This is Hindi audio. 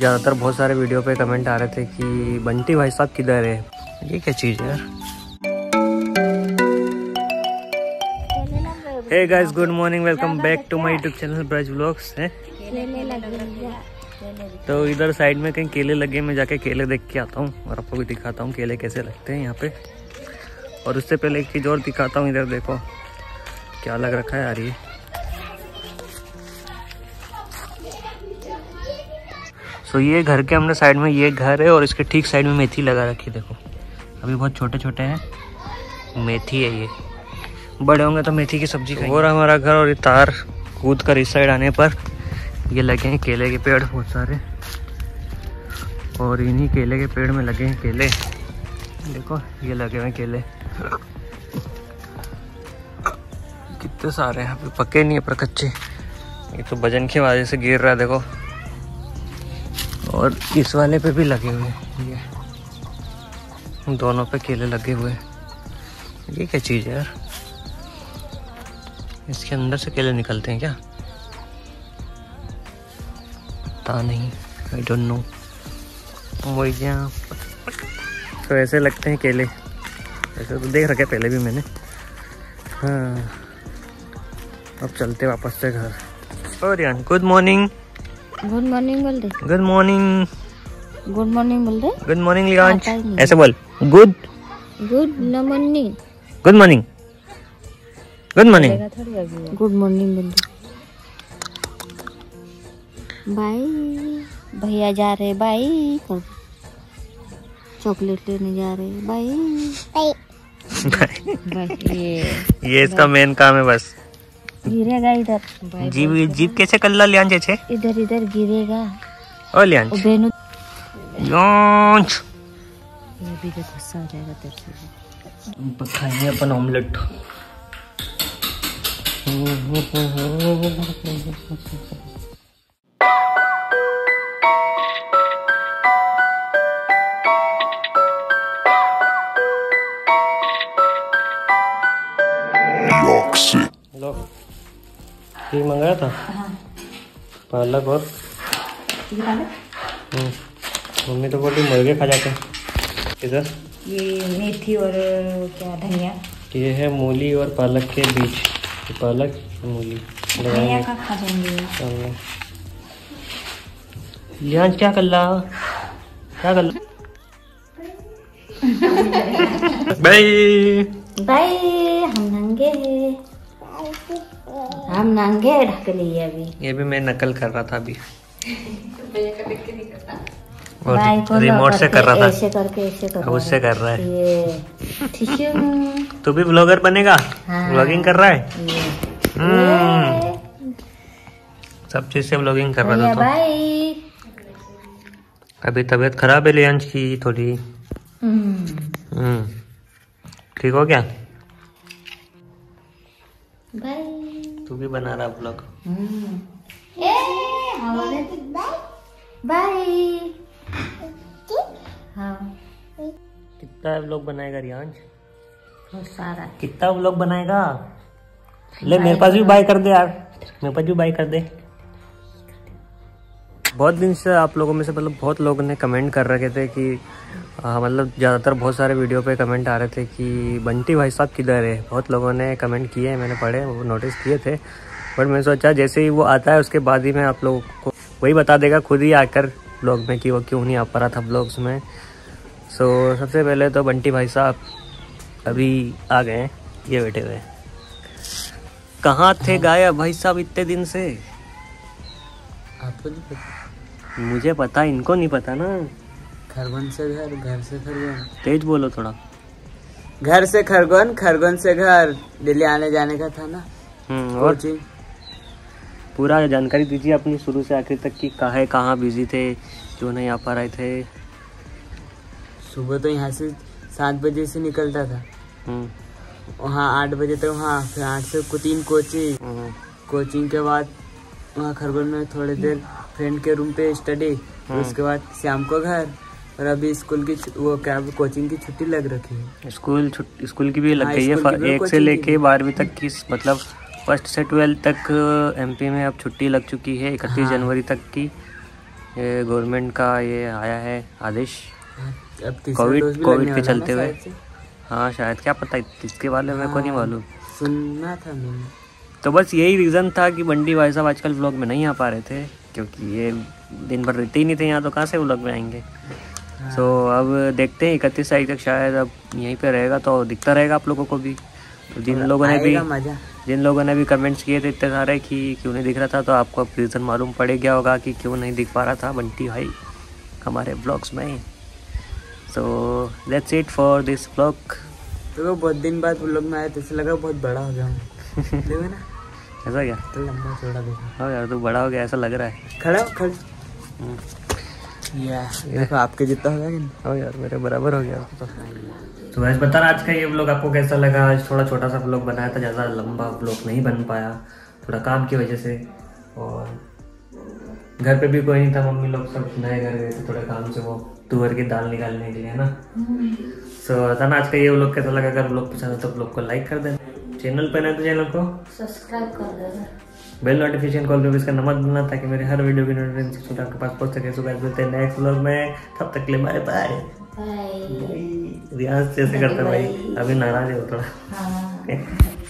ज़्यादातर बहुत सारे वीडियो पे कमेंट आ रहे थे कि बंटी भाई साहब किधर है। ये क्या चीज़ है यार। Hey guys, good morning, welcome back to my YouTube channel Braj vlogs है। तो इधर साइड में कहीं केले लगे, मैं जाके केले देख के आता हूँ और आपको भी दिखाता हूँ केले कैसे लगते हैं यहाँ पे। और उससे पहले एक चीज़ और दिखाता हूँ, इधर देखो क्या लग रखा है यार। ये ये घर के हमने साइड में ये घर है और इसके ठीक साइड में मेथी लगा रखी है। देखो अभी बहुत छोटे छोटे हैं, मेथी है ये, बड़े होंगे तो मेथी की सब्जी खाएंगे। और हमारा घर और ये तार कूद कर इस साइड आने पर ये लगे हैं केले के पेड़ बहुत सारे, और इन्हीं केले के पेड़ में लगे हैं केले। देखो ये लगे हुए केले कितने सारे हैं, अभी पके नहीं है पर कच्चे। ये तो वजन की वजह से गिर रहा है देखो। और इस वाले पे भी लगे हुए हैं, ये दोनों पे केले लगे हुए हैं। ये क्या चीज़ है यार, इसके अंदर से केले निकलते हैं क्या, पता नहीं, आई डोंट नो। वही क्या, तो ऐसे लगते हैं केले, ऐसे तो देख रखे पहले भी मैंने। हाँ अब चलते वापस से घर। और यार गुड मॉर्निंग। गुड मॉर्निंग बोल दे। Good morning. गुड मॉर्निंग बोल दे। गुड मॉर्निंग लियांश, ऐसे बोल। Good morning. Good morning. Good morning. Good morning बोल दे। बाय, भैया जा रहे बाय, चॉकलेट लेने जा रहे बाय बाय। ये इसका मेन काम है बस। गिरेगा इधर, जीप कैसे कर ला लियांश, ऐसे इधर इधर गिरेगा। ओ लियांश, लियांश ये भी तो गुस्सा हो जाएगा तेरे से। हम खाएंगे अपन ऑमलेट। हेलो, ये मंगाया था। हाँ। पालक और मम्मी तो बोली मुर्गे खा जाते हैं। इधर ये मेथी और क्या धनिया, ये है मूली और पालक के बीज, पालक मूली धनिया का खा जाएंगे। लियांश क्या कर रहा, क्या कर रहा। Bye bye. हम नंगे ढक लिए अभी। ये भी मैं नकल कर रहा था अभी, और रिमोट से कर रहा था, ऐसे करके ऐसे कर रहा उससे कर रहा है। ये ठीक है। तू भी ब्लॉगर बनेगा। हाँ। ब्लॉगिंग कर रहा है। सब चीज से ब्लॉगिंग कर रहा था। बाय। अभी तबीयत खराब है लियांश की थोड़ी। ठीक हो क्या? बाय। तू भी बना रहा ब्लॉग। बाय। हाँ कितना ब्लॉग बनाएगा रियांश? बहुत सारा। कितना व्लॉग बनाएगा? ले मेरे पास भी बाय कर दे यार, मेरे पास भी बाय कर दे। बहुत दिन से आप लोगों में से मतलब बहुत लोगों ने कमेंट कर रखे थे कि मतलब ज़्यादातर बहुत सारे वीडियो पे कमेंट आ रहे थे कि बंटी भाई साहब किधर है। बहुत लोगों ने कमेंट किए हैं, मैंने पढ़े, वो नोटिस किए थे। बट मैं सोचा जैसे ही वो आता है उसके बाद ही मैं आप लोगों को वही बता देगा खुद ही आकर ब्लॉग में कि वो क्यों नहीं आ पा रहा था ब्लॉग्स में। सो सबसे पहले तो बंटी भाई साहब अभी आ गए हैं, ये बैठे हुए। कहाँ थे गायब भाई साहब इतने दिन से? आपको नहीं पता? मुझे पता, इनको नहीं पता ना। खरगोन से घर, घर से खरगोन। तेज बोलो थोड़ा। घर से खरगोन, खरगोन से घर। दिल्ली आने जाने का था ना। और पूरा जानकारी दीजिए अपनी शुरू से आखिर तक कि कहाँ बिजी थे, क्यों नहीं आ पा रहे थे। सुबह तो यहाँ से 7 बजे से निकलता था, वहाँ 8 बजे तक वहाँ, फिर 8 से 3 कोचिंग, कोचिंग के बाद वहाँ खरगोन में थोड़ी देर फ्रेंड के रूम पे स्टडी, उसके बाद शाम को घर। और अभी स्कूल की वो क्या कोचिंग की छुट्टी लग रखी है। स्कूल की भी लग गई है 1 से लेके 12वीं तक की, मतलब 1 से 12 तक एमपी में अब छुट्टी लग चुकी है 31 जनवरी तक की। ये गवर्नमेंट का ये आया है आदेश अब तीसरा डोज भी लगने कोविड के वाला चलते ना हुए। शायद से। हाँ शायद, क्या पता इसके बारे में मेरे को नहीं मालूम। सुनना था मैंने। तो बस यही रीज़न था कि बंटी भाई साहब आजकल व्लॉग में नहीं आ पा रहे थे, क्योंकि ये दिन भर रहते ही नहीं थे यहाँ, तो कहाँ से व्लॉग में आएंगे। सो अब देखते हैं 31 तारीख तक शायद अब यहीं पे रहेगा तो दिखता रहेगा आप लोगों को भी। तो जिन लोगों ने भी कमेंट्स किए थे इतने सारे कि क्यों नहीं दिख रहा था, तो आपको अब रीज़न मालूम पड़ गया होगा कि क्यों नहीं दिख पा रहा था बंटी भाई हमारे ब्लॉग्स में। So let's it for this blog. तो बहुत दिन बाद व्लॉग में आया तो ऐसा लगा बहुत बड़ा हो गया हूँ। देखो ना ऐसा क्या? तो लंबा चौड़ा देखा। हाँ यार तू बड़ा हो गया ऐसा लग रहा है। खड़ा देखो आपके जितना होगा कि हाँ यार मेरे बराबर हो गया। तो वैसे बता आज का ये व्लॉग आपको कैसा लगा। आज थोड़ा छोटा सा व्लॉग बनाया था, ज़्यादा लंबा व्लॉग नहीं बन पाया थोड़ा काम की वजह से, और घर पे भी कोई नहीं था, मम्मी लोग सब नए घर गए थे थोड़े काम से, वो तुअर की दाल निकालने के लिए ना। सो बताना आज का ये व्लॉग कैसा लगा। अगर व्लॉग पसंद है तो व्लॉग को लाइक कर देना, चैनल पर ना तो चैनल को सब्सक्राइब कर देना, बेल नोटिफिकेशन कॉल पे भी इसका नंबर देना ताकि मेरे हर वीडियो की नोटिफिकेशन आपके पास पहुंच सके। सो गाइस मिलते हैं नेक्स्ट व्लॉग में, तब तक के लिए बाय बाय। रियाज जैसे करता भाई, अभी नाराज है वो थोड़ा।